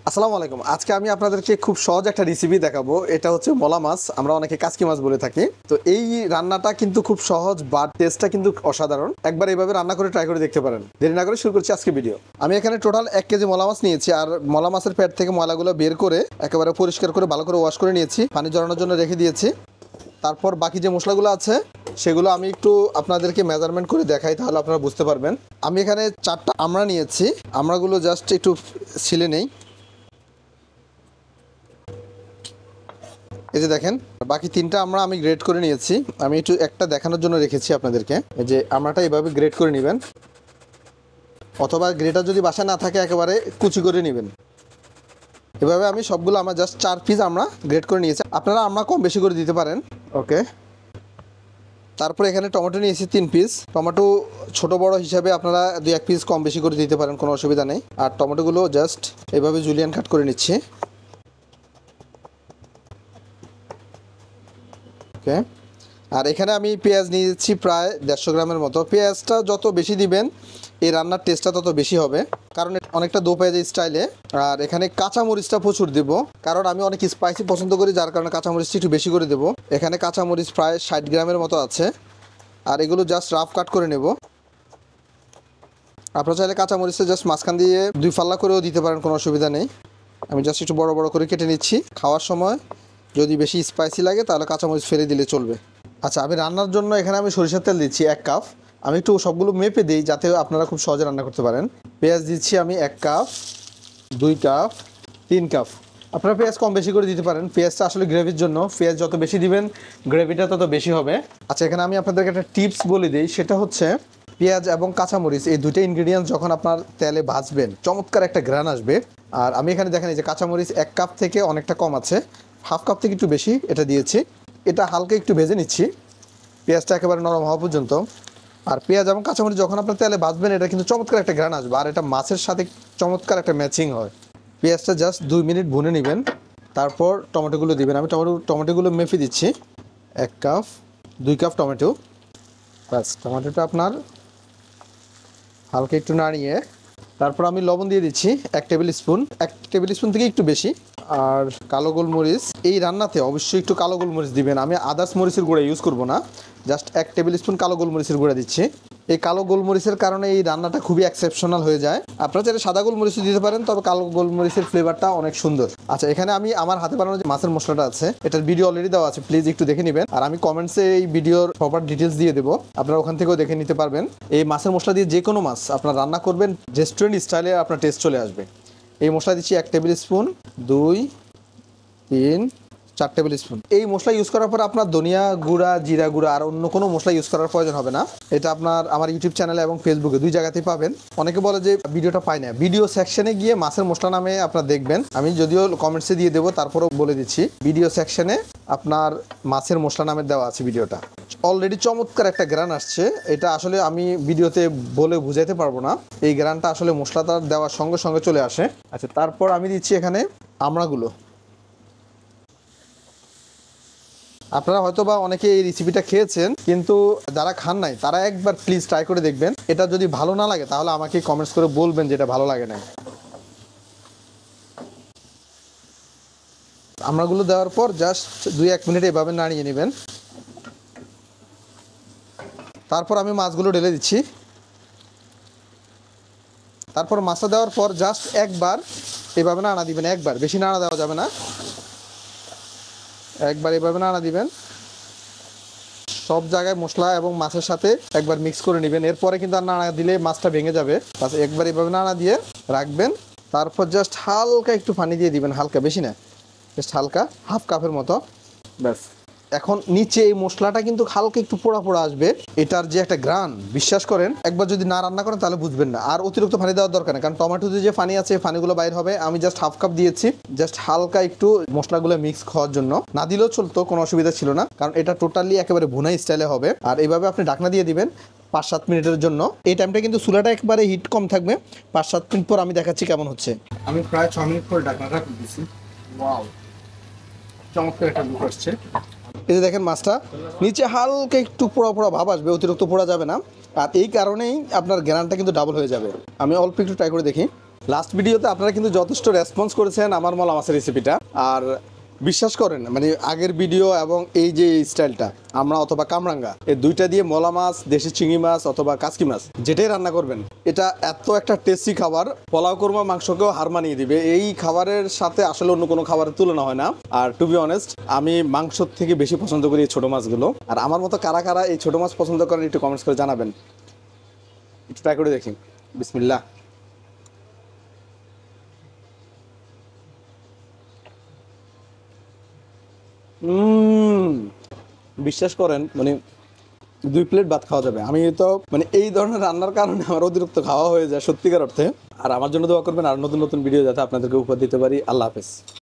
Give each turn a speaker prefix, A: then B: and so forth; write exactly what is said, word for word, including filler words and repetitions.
A: আসসালামু আলাইকুম। আজকে আমি আপনাদেরকে খুব সহজ একটা রেসিপি দেখাবো। এটা হচ্ছে মলা মাছ, আমরা অনেকে কাচকি মাছ বলে থাকি। তো এই রান্নাটা কিন্তু খুব সহজ, বাট টেস্টটা কিন্তু অসাধারণ। একবার এইভাবে রান্না করে ট্রাই করে দেখতে পারেন। দেরি না করে শুরু করছি আজকে ভিডিও। আমি এখানে টোটাল এক কেজি মলা মাছ নিয়েছি, আর মলা মাছের পেট থেকে ময়লাগুলো বের করে একেবারে পরিষ্কার করে ভালো করে ওয়াশ করে নিয়েছি, পানি জড়ানোর জন্য রেখে দিয়েছি। তারপর বাকি যে মশলাগুলো আছে সেগুলো আমি একটু আপনাদেরকে মেজারমেন্ট করে দেখাই, তাহলে আপনারা বুঝতে পারবেন। আমি এখানে চারটা আমড়া নিয়েছি, আমড়াগুলো জাস্ট একটু ছিলে নেই। এই যে দেখেন, বাকি তিনটা আমরা আমি গ্রেড করে নিয়েছি। আমি একটু একটা দেখানোর জন্য রেখেছি আপনাদেরকে। এই যে আমরাটা এইভাবে গ্রেড করে নেবেন, অথবা গ্রেটার যদি বাসায় না থাকে একেবারে কুচি করে নেবেন। এভাবে আমি সবগুলো আমার জাস্ট চার পিস আমরা গ্রেড করে নিয়েছি। আপনারা আমরা কম বেশি করে দিতে পারেন। ওকে, তারপরে এখানে টমেটো নিয়েছি তিন পিস। টমেটো ছোট বড় হিসাবে আপনারা দুই এক পিস কম বেশি করে দিতে পারেন, কোনো অসুবিধা নেই। আর টমেটোগুলো জাস্ট এইভাবে জুলিয়ান কাট করে নিচ্ছি। ওকে, আর এখানে আমি পেঁয়াজ নিয়েছি প্রায় দেড়শো গ্রামের মতো। পেঁয়াজটা যত বেশি দিবেন এই রান্নার টেস্টটা তত বেশি হবে, কারণ অনেকটা দো পেঁয়াজের স্টাইলে। আর এখানে কাঁচামরিচটা প্রচুর দেব, কারণ আমি অনেক স্পাইসি পছন্দ করি, যার কারণে কাঁচামরিচটা একটু বেশি করে দেবো। এখানে কাঁচামরিচ প্রায় ষাট গ্রামের মতো আছে। আর এগুলো জাস্ট রাফ কাট করে নেব। আপনারা চাইলে কাঁচামরিচটা জাস্ট মাঝখান দিয়ে দুই ফাল্লা করেও দিতে পারেন, কোনো অসুবিধা নেই। আমি জাস্ট একটু বড় বড় করে কেটে নিচ্ছি। খাওয়ার সময় যদি বেশি স্পাইসি লাগে তাহলে কাঁচামরিচ ফেলে দিলে চলবে। আচ্ছা, আমি রান্নার জন্য এখানে আমি সরিষার তেল দিচ্ছি এক কাপ। আমি একটু সবগুলো মেপে দিই যাতে আপনারা খুব সহজে রান্না করতে পারেন। পেঁয়াজ দিচ্ছি আমি এক কাপ, দুই কাপ, তিন কাপ। আপনারা পেঁয়াজ কম বেশি করে দিতে পারেন। পেঁয়াজটা আসলে গ্রেভির জন্য, পেঁয়াজ যত বেশি দিবেন গ্রেভিটা তত বেশি হবে। আচ্ছা, এখানে আমি আপনাদেরকে একটা টিপস বলে দিই, সেটা হচ্ছে পেঁয়াজ এবং কাঁচামরিচ এই দুইটা ইনগ্রিডিয়েন্টস যখন আপনার তেলে ভাজবেন চমৎকার একটা ঘ্রাণ আসবে। আর আমি এখানে দেখেন এই যে কাঁচামরিচ এক কাপ থেকে অনেকটা কম আছে, হাফ কাপ থেকে একটু বেশি এটা দিয়েছি। এটা হালকা একটু ভেজে নিচ্ছি পেঁয়াজটা একেবারে নরম হওয়া পর্যন্ত। আর পেঁয়াজ এবং কাঁচামরিচ যখন আপনার তেলে ভাজবেন এটা কিন্তু চমৎকার একটা ঘ্রাণ আসবে, আর এটা মাছের সাথে চমৎকার একটা ম্যাচিং হয়। পেঁয়াজটা জাস্ট দুই মিনিট ভুনে নেবেন, তারপর টমেটোগুলো দিবেন। আমি টমেটো টমেটোগুলো মেপে দিচ্ছি, এক কাপ, দুই কাপ টমেটো। ব্যাস, টমেটোটা আপনার হালকা একটু নাড়িয়ে তারপর আমি লবণ দিয়ে দিচ্ছি এক টেবিল স্পুন, এক টেবিল স্পুন থেকে একটু বেশি। আর কালো গোলমরিচ, এই রান্নাতে অবশ্যই একটু কালো গোলমরিচ দিবেন। আমি আদার্স মরিচের গুঁড়া ইউজ করব না, জাস্ট এক টেবিল স্পুন কালো গোলমরিচের গুঁড়া দিচ্ছি। এই কালো গোলমরিচের কারণে এই রান্নাটা খুবই এক্সেপশনাল হয়ে যায়। আপনারা চাইলে সাদা গোলমরিচ দিতে পারেন, তবে কালো গোলমরিচের ফ্লেভারটা অনেক সুন্দর। আচ্ছা, এখানে আমি আমার হাতে বানানো যে মাছের মশলাটা আছে এটার ভিডিও অলরেডি দেওয়া আছে, প্লিজ একটু দেখে নেবেন। আর আমি কমেন্টসে এই ভিডিওর প্রপার ডিটেলস দিয়ে দেবো, আপনারা ওখান থেকেও দেখে নিতে পারবেন। এই মাছের মশলা দিয়ে যে কোনো মাছ আপনার রান্না করবেন রেস্টুরেন্ট স্টাইলে আপনার টেস্ট চলে আসবে। এই মশলা দিচ্ছি এক টেবিল স্পুন, দুই, তিন, চার টেবিল স্পুন। এই মশলা ইউজ করার পর আপনার ধনিয়া গুঁড়া, জিরা গুঁড়া আর অন্য কোনো মশলা ইউজ করার প্রয়োজন হবে না। এটা আপনার আমার ইউটিউব চ্যানেলে এবং ফেসবুকে দুই জায়গাতেই পাবেন। অনেকে বলে যে ভিডিওটা পাই না, ভিডিও সেকশনে গিয়ে মাছের মশলা নামে আপনার দেখবেন। আমি যদিও কমেন্টসে দিয়ে দেবো, তারপরেও বলে দিচ্ছি ভিডিও সেকশনে আপনার মাছের মশলা নামে দেওয়া আছে ভিডিওটা। অলরেডি চমৎকার একটা গ্রান আসছে, এটা আসলে আমি ভিডিওতে বলে বুঝাইতে পারবো না। এই গ্রানটা আসলে মশলাটা দেওয়ার সঙ্গে সঙ্গে চলে আসে। আচ্ছা, তারপর আমি দিচ্ছি এখানে আমড়াগুলো। আপনারা হয়তো বা অনেকে এই রেসিপিটা খেয়েছেন, কিন্তু যারা খান নাই তারা একবার প্লিজ ট্রাই করে দেখবেন। এটা যদি ভালো না লাগে তাহলে আমাকে কমেন্টস করে বলবেন যেটা ভালো লাগে না। আমড়াগুলো দেওয়ার পর জাস্ট দুই এক মিনিট এভাবে নাড়িয়ে নেবেন। তারপর আমি মাছগুলো ঢেলে দিচ্ছি। তারপর মাছটা দেওয়ার পর জাস্ট একবার এভাবে নাড়া দিবেন, একবার, বেশি নাড়া দেওয়া যাবে না, একবার এভাবে নাড়া দিবেন। সব জায়গায় মশলা এবং মাছের সাথে একবার মিক্স করে নেবেন। এরপরে কিন্তু আর নাড়া দিলে মাছটা ভেঙে যাবে। একবার এভাবে নাড়া দিয়ে রাখবেন। তারপর জাস্ট হালকা একটু পানি দিয়ে দিবেন, হালকা, বেশি না, জাস্ট হালকা, হাফ কাপের মতো। ব্যাস, এখন নিচে এই মশলাটা কিন্তু হালকা একটু পোড়া পোড়া আসবে। এটার যে একটা গ্রান, বিশ্বাস করেন একবার যদি না রান্না করেন তাহলে বুঝবেন না। আর অতিরিক্ত পানি দেওয়ার দরকার নেই, কারণ টমেটোতে যে পানি আছে পানিগুলো বাইর হবে। আমি জাস্ট হাফ কাপ দিয়েছি, জাস্ট হালকা একটু মশলাগুলো মিক্স খাওয়ার জন্য। না দিলেও চলতো, কোনো অসুবিধা ছিল না, কারণ এটা টোটালি একেবারে ভুনা স্টাইলে হবে। আর এইভাবে আপনি ঢাকনা দিয়ে দিবেন পাঁচ সাত মিনিটের জন্য। এই টাইমটা কিন্তু চুলাটা একবারে হিট কম থাকবে। পাঁচ সাত মিনিট পর আমি দেখাচ্ছি কেমন হচ্ছে। আমি প্রায় ছ মিনিট পর ঢাকনাটা দিচ্ছি। ওয়াও, চমৎকার একটা লুক আসছে। এই যে দেখেন মাছটা নিচে হালকা একটু পোড়া পোড়া ভাব আসবে, অতিরিক্ত পোড়া যাবে না। আর এই কারণেই আপনার গ্রানটা কিন্তু ডাবল হয়ে যাবে। আমি অল্প একটু ট্রাই করে দেখি। লাস্ট ভিডিওতে আপনারা কিন্তু যথেষ্ট রেসপন্স করেছেন আমার মলা মাছের রেসিপিটা। আর বিশ্বাস করেন মানে আগের ভিডিও এবং এই যে স্টাইলটা আমরা অথবা কামরাঙ্গা এই দুইটা দিয়ে মলা মাছ, দেশি চিংড়ি মাছ অথবা কাসকি মাছ যেটাই রান্না করবেন, এটা এত একটা টেস্টি খাবার, পোলাও কোরমা মাংসকেও হার মানিয়ে দিবে। এই খাবারের সাথে আসলে অন্য কোনো খাবারের তুলনা হয় না। আর টু বি অনেস্ট, আমি মাংসর থেকে বেশি পছন্দ করি এই ছোটো মাছগুলো। আর আমার মতো কারা কারা এই ছোটো মাছ পছন্দ করেন একটু কমেন্টস করে জানাবেন। একটু ট্রাই করে দেখি। বিসমিল্লাহ। উম বিশ্বাস করেন মানে দুই প্লেট ভাত খাওয়া যাবে। আমি তো মানে এই ধরনের রান্নার কারণে আমার অতিরিক্ত খাওয়া হয়ে যায় সত্যিকার অর্থে। আর আমার জন্য দোয়া করবেন আর নতুন নতুন ভিডিও যাতে আপনাদেরকে উপহার দিতে পারি। আল্লাহ হাফেজ।